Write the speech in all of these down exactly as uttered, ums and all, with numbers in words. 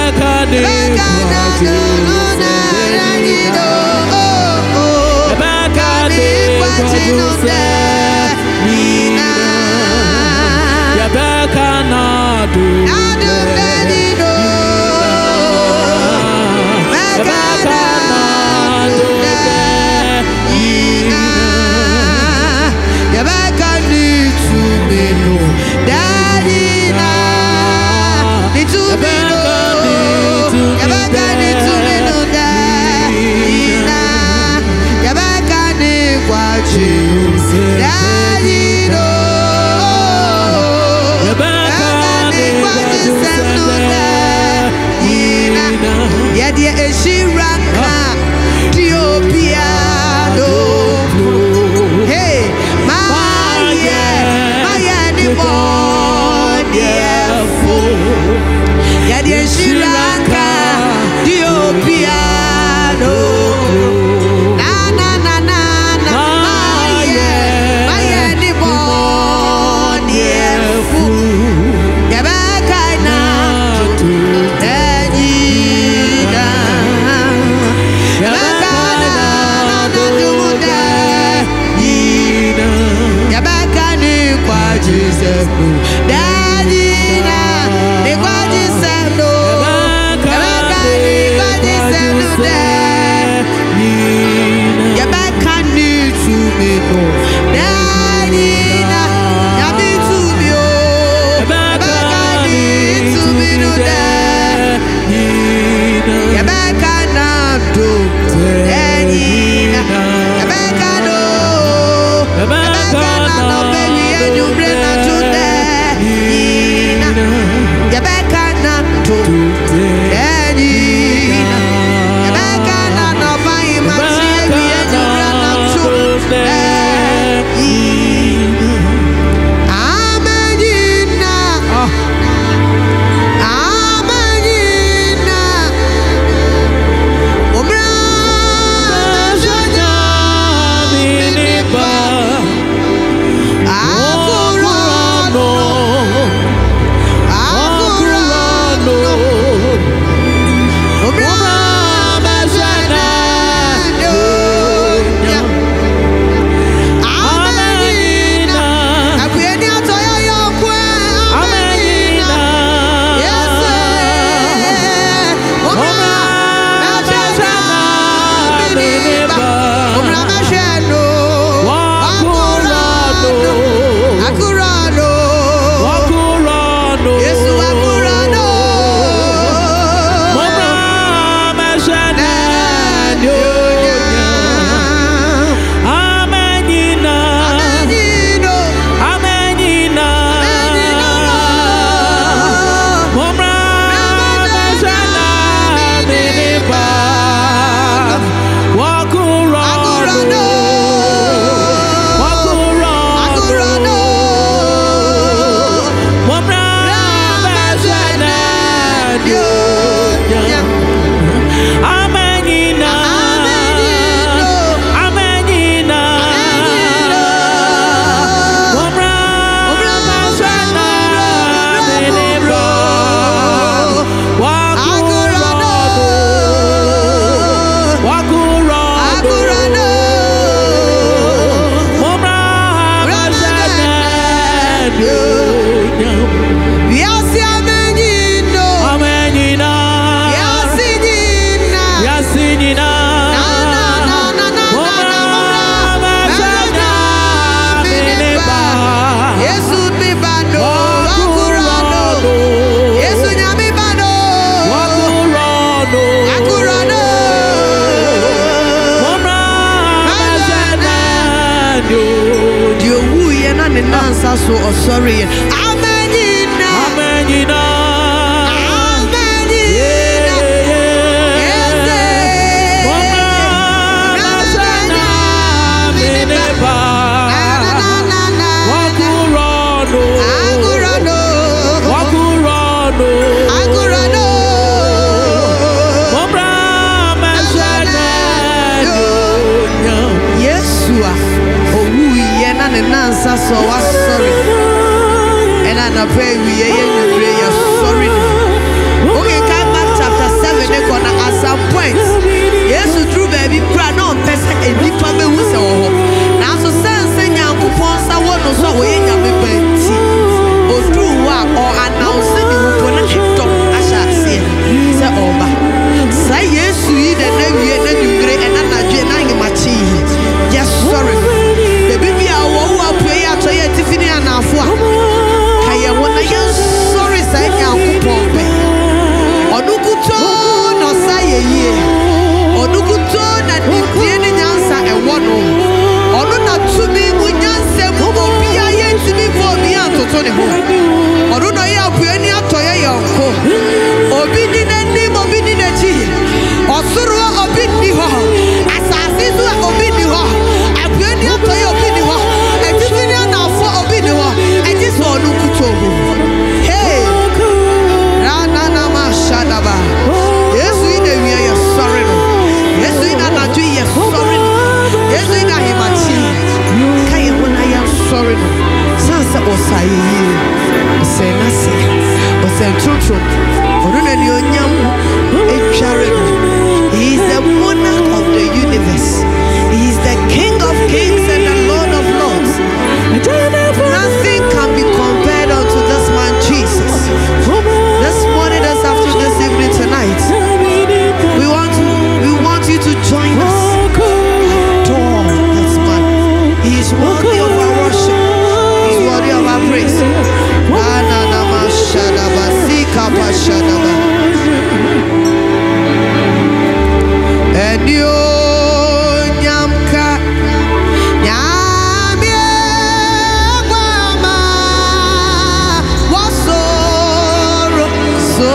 So sorry. Amenina. Amenina. Amenina. Yes. Nasana mineba. Na na na. Wakurano. Agurano. Wakurano. Agurano. Mobra masana. Yesua. Owu ye na ne nansa so was sorry. And I pray we are sorry. Okay, come back to see the name here, then you great and I'm not machi. Yes, sorry. The baby, I will pray at Tiffany and Afua. I want to sorry, say, I'll coupon. Onukuto no say ye. Onukuto na didieni nyansa e wono. Onu na tumi mu nyansa mu obi aye tumi fo obi antoto ne ho. Onu no ye abuani atoye yonko. Obi ni nani obi ni nachi. Osuru obi ni ho. Asasi su obi ni ho. Abuani atoye obi ni ho. Etifini na fo obi ni ho. Ejisi onukuto. Hey. Rana na mashadaba. Yesu ine we are sorry no. Yesu ina na do ye sorry no. Yesu ina himachi. Kai when I am sorry no. Sansa osayi. Ose nasi. Ose ntutu. Oruna ni onyam. Echare no. He is the monarch of the universe. He is the King of kings and the Lord of lords. Nothing can be compared unto this man Jesus. This morning, this afternoon, this evening, tonight, we want to, we want you to join us. Adore this man. He is worthy of our worship. He is worthy of our praise. And you, Nyamka, Nyamye, Mama, was so, so,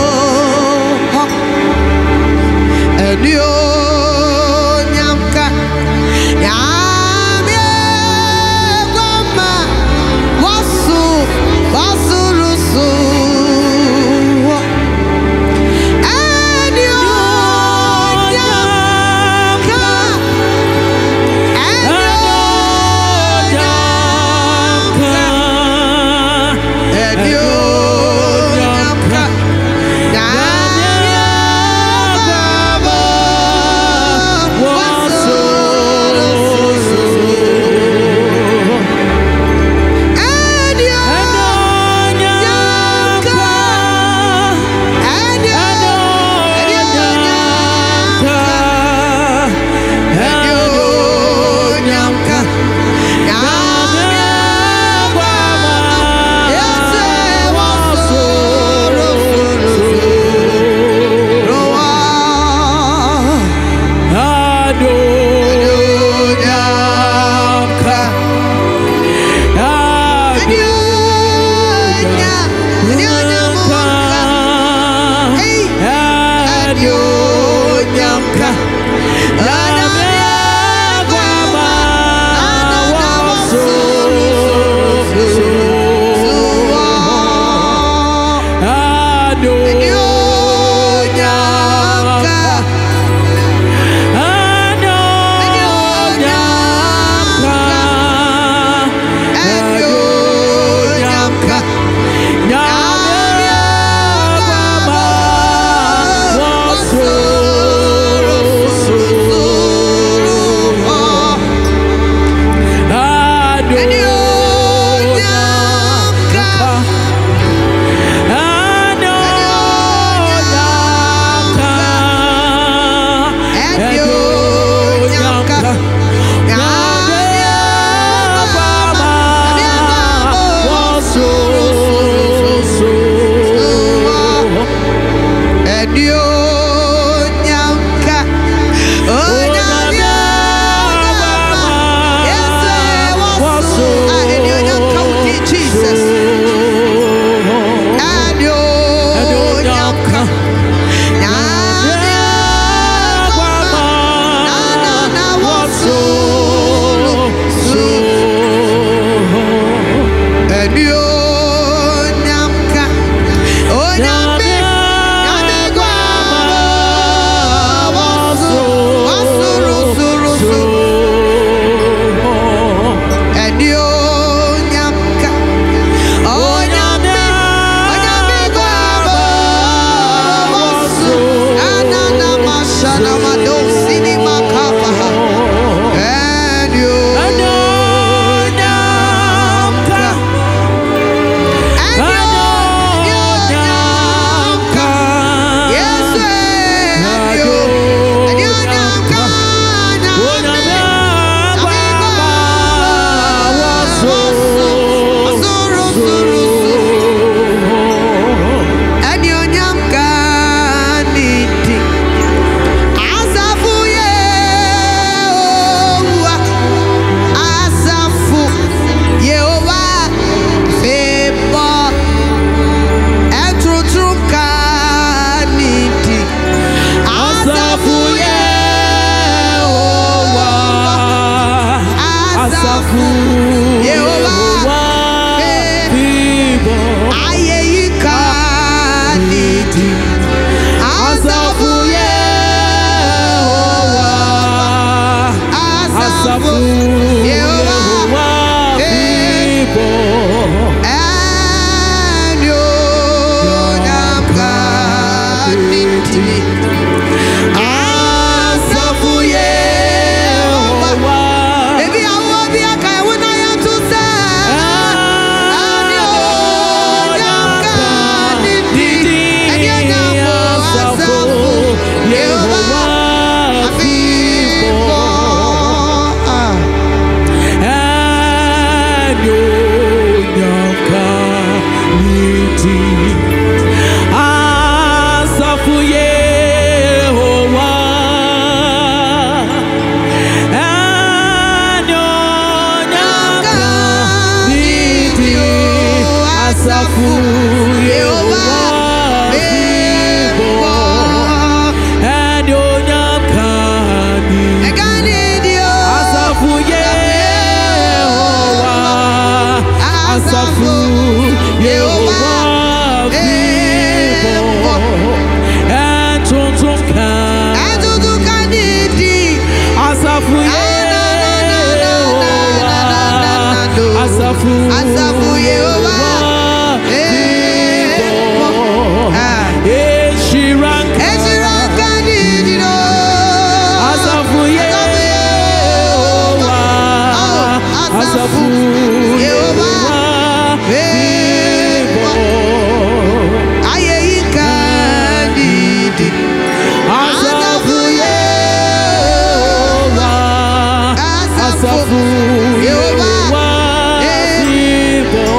and you, Nyamka, Nyamye, Mama, was so, was so, so. Asafu Yehovah,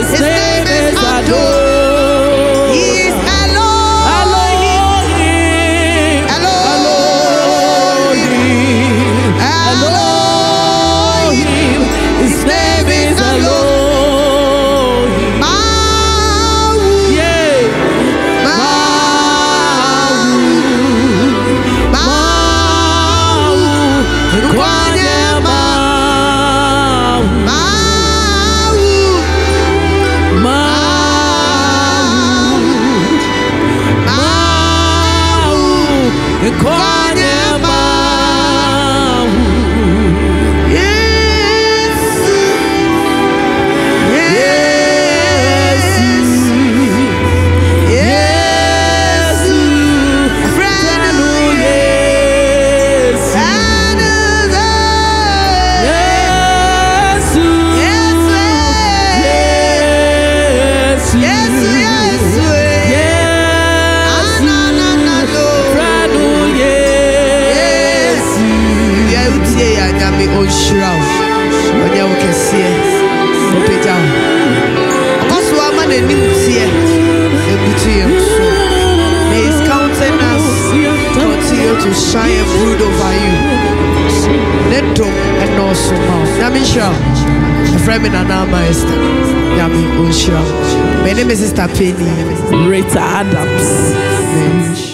His name is Adon. He is Elohim. Elohim. Elohim. His name is Elohim. Yeah. May His countenance continue to shine and brood over you. Let go and also mouth. Yamisha, a friend in Anama Esther. Yami Unsha. My name is Sister Penny Rita Adams.